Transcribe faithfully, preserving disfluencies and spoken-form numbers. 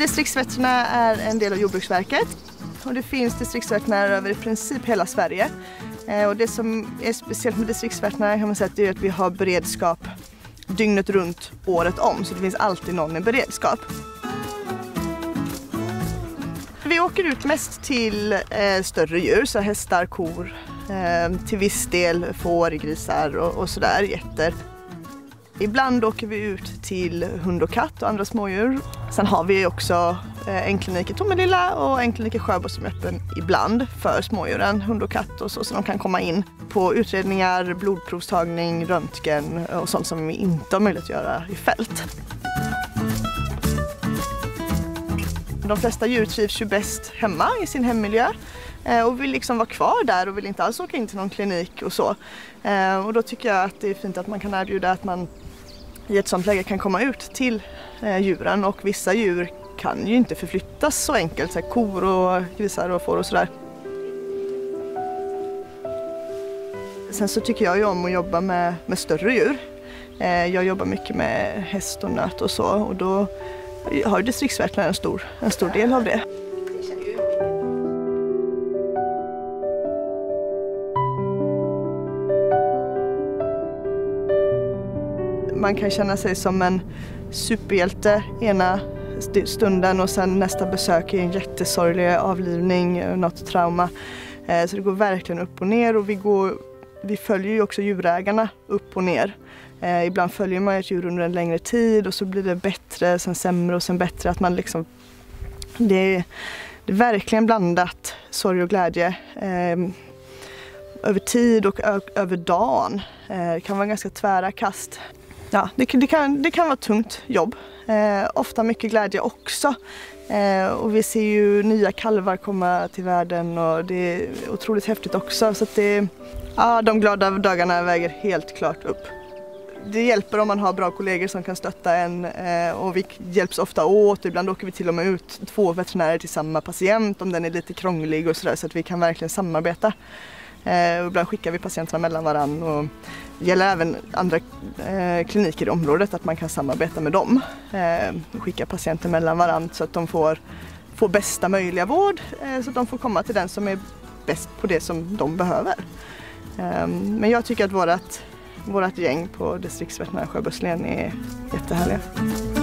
Distriktsveterinär är en del av Jordbruksverket och det finns distriktsveterinärer över i princip hela Sverige. Och det som är speciellt med distriktsveterinär kan man säga är att vi har beredskap dygnet runt året om, så det finns alltid någon i beredskap. Vi åker ut mest till eh, större djur, så hästar, kor, eh, till viss del får, grisar och, och sådär, getter. Ibland åker vi ut till hund och katt och andra smådjur. Sen har vi också eh, en klinik i Tomelilla och en klinik i Sjöbo som är öppen ibland för smådjuren, hund och katt och så, så de kan komma in på utredningar, blodprovstagning, röntgen och sånt som vi inte har möjlighet att göra i fält. De flesta djur trivs ju bäst hemma i sin hemmiljö och vill liksom vara kvar där och vill inte alls åka in till någon klinik och så. Och då tycker jag att det är fint att man kan erbjuda att man i ett sånt läge kan komma ut till djuren, och vissa djur kan ju inte förflyttas så enkelt, så här kor och grisar och får och sådär. Sen så tycker jag ju om att jobba med, med större djur. Jag jobbar mycket med häst och nöt och så, och då har distriktsveterinär en stor, en stor del av det. Man kan känna sig som en superhjälte ena stunden och sen nästa besök är en jättesorglig avlivning, något trauma. Så det går verkligen upp och ner, och vi, går, vi följer ju också djurägarna upp och ner. Eh, ibland följer man ett djur under en längre tid och så blir det bättre, sen sämre och sen bättre. Att man liksom, det, är, det är verkligen blandat sorg och glädje eh, över tid och ö, över dagen. Eh, det kan vara ganska tvära kast. Ja, det, det, kan, det kan vara tungt jobb. Eh, ofta mycket glädje också. Eh, och vi ser ju nya kalvar komma till världen och det är otroligt häftigt också. Så att det, ja, de glada dagarna väger helt klart upp. Det hjälper om man har bra kollegor som kan stötta en, eh, och vi hjälps ofta åt. Ibland åker vi till och med ut två veterinärer till samma patient om den är lite krånglig och sådär, så att vi kan verkligen samarbeta. Eh, och ibland skickar vi patienterna mellan varann, och det gäller även andra eh, kliniker i området att man kan samarbeta med dem. Eh, skicka patienter mellan varann så att de får, får bästa möjliga vård, eh, så att de får komma till den som är bäst på det som de behöver. Eh, men jag tycker att vårat Vårt gäng på distriktsveterinär Sjöboslän är jättehärliga.